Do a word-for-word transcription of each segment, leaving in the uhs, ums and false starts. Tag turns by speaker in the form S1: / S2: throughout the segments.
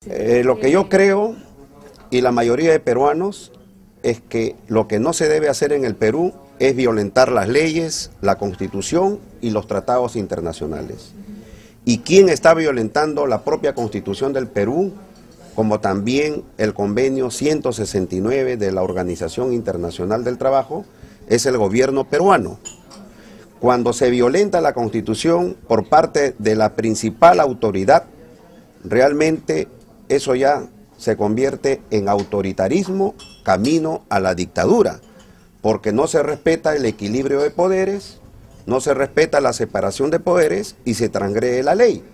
S1: Eh, lo que yo creo, y la mayoría de peruanos, es que lo que no se debe hacer en el Perú es violentar las leyes, la Constitución y los tratados internacionales. ¿Y quién está violentando la propia Constitución del Perú, como también el convenio ciento sesenta y nueve de la Organización Internacional del Trabajo? Es el gobierno peruano. Cuando se violenta la Constitución por parte de la principal autoridad, realmente eso ya se convierte en autoritarismo camino a la dictadura, porque no se respeta el equilibrio de poderes, no se respeta la separación de poderes y se transgrede la ley.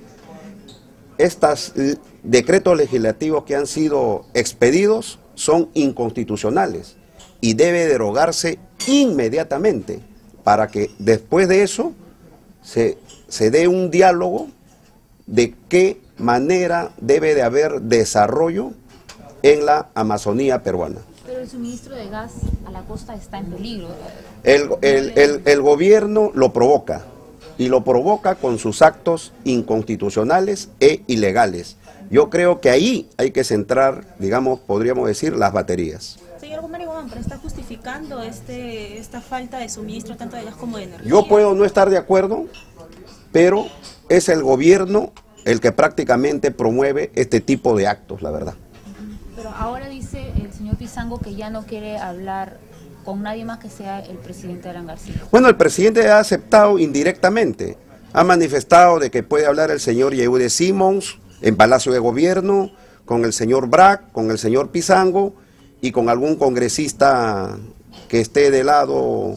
S1: Estos decretos legislativos que han sido expedidos son inconstitucionales y debe derogarse inmediatamente para que después de eso se, se dé un diálogo de qué manera debe de haber desarrollo en la Amazonía peruana.
S2: Pero el suministro de gas a la costa está en peligro.
S1: El, el, el, el gobierno lo provoca, y lo provoca con sus actos inconstitucionales e ilegales. Yo creo que ahí hay que centrar, digamos, podríamos decir, las baterías.
S3: Señor Gómez Gómez, pero está justificando este, esta falta de suministro tanto de gas como de energía.
S1: Yo puedo no estar de acuerdo, pero es el gobierno el que prácticamente promueve este tipo de actos, la verdad.
S2: Pero ahora dice el señor Pizango que ya no quiere hablar con nadie más que sea el presidente Alan García.
S1: Bueno, el presidente ha aceptado indirectamente, ha manifestado de que puede hablar el señor Yehude Simons en Palacio de Gobierno, con el señor Brac, con el señor Pizango y con algún congresista que esté del lado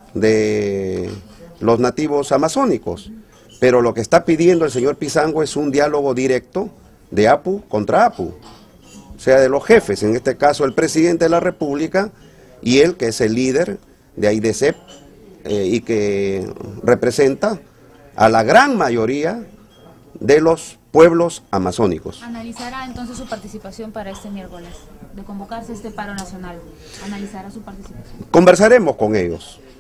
S1: de los nativos amazónicos. Pero lo que está pidiendo el señor Pizango es un diálogo directo de APU contra APU, o sea, de los jefes, en este caso el presidente de la República y él, que es el líder de AIDESEP eh, y que representa a la gran mayoría de los pueblos amazónicos.
S2: ¿Analizará entonces su participación para este miércoles, de convocarse este paro nacional? ¿Analizará su participación?
S1: Conversaremos con ellos.